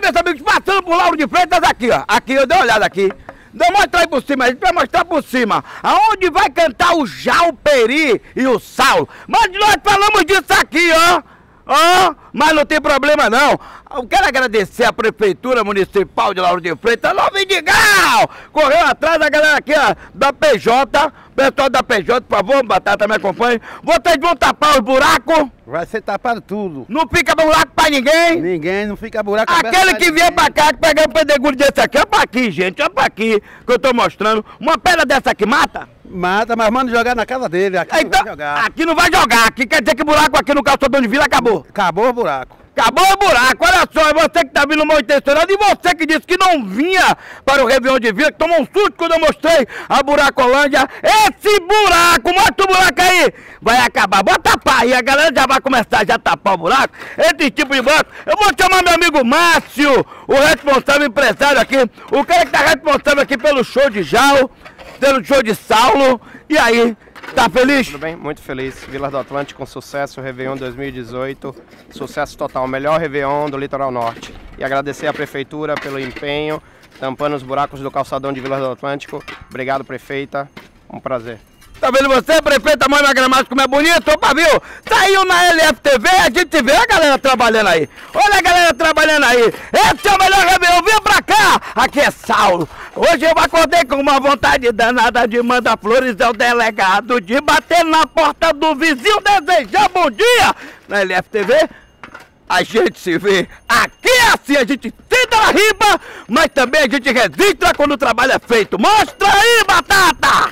meus amigos, passando por Lauro de Freitas aqui, ó. Aqui, eu dei uma olhada aqui. Mostra aí por cima, a gente vai mostrar por cima. Aonde vai cantar o Jalperi e o Saulo. Mas nós falamos disso aqui, ó. Ó, mas não tem problema não. Eu quero agradecer a Prefeitura Municipal de Lauro de Freitas, Alô Vidigal! Correu atrás da galera aqui, ó, da PJ. Pessoal da PJ, por favor, Batata, me acompanhe. Vocês vão tapar os buracos? Vai ser tapado tudo. Não fica buraco pra ninguém? Ninguém, não fica buraco. Aquele que vier pra cá, que pegar um pedregulho desse aqui, olha pra aqui, gente, olha pra aqui, que eu tô mostrando. Uma pedra dessa aqui mata? Mata, mas manda jogar na casa dele, aqui então, não vai jogar. Aqui não vai jogar, aqui quer dizer que o buraco aqui no calçadão de Vila acabou. Acabou o buraco. Acabou o buraco, olha só, é você que tá vindo mal intencionado e você que disse que não vinha para o Réveillon de Vila, que tomou um susto quando eu mostrei a Buracolândia. Esse buraco, mostra o buraco aí, vai acabar, bota a pá e a galera já vai começar a tapar o buraco, esse tipo de buraco. Eu vou chamar meu amigo Márcio, o responsável empresário aqui, o cara que tá responsável aqui pelo show de Jal, pelo show de Saulo, e aí? Tá feliz? Tudo bem? Muito feliz. Vila do Atlântico com sucesso, Réveillon 2018. Sucesso total, melhor Réveillon do Litoral Norte. E agradecer à Prefeitura pelo empenho, tampando os buracos do calçadão de Vila do Atlântico. Obrigado, prefeita. Um prazer. Tá vendo você, prefeita Mônica Gramacho, como é bonito? Opa, viu? Saiu na LFTV, a gente vê a galera trabalhando aí. Olha a galera trabalhando aí. Esse é o melhor Réveillon, vem pra cá. Aqui é Saulo. Hoje eu acordei com uma vontade danada de mandar flores ao delegado, de bater na porta do vizinho, desejar bom dia. Na LFTV, a gente se vê. Aqui é assim, a gente tenta na riba, mas também a gente registra quando o trabalho é feito. Mostra aí, Batata!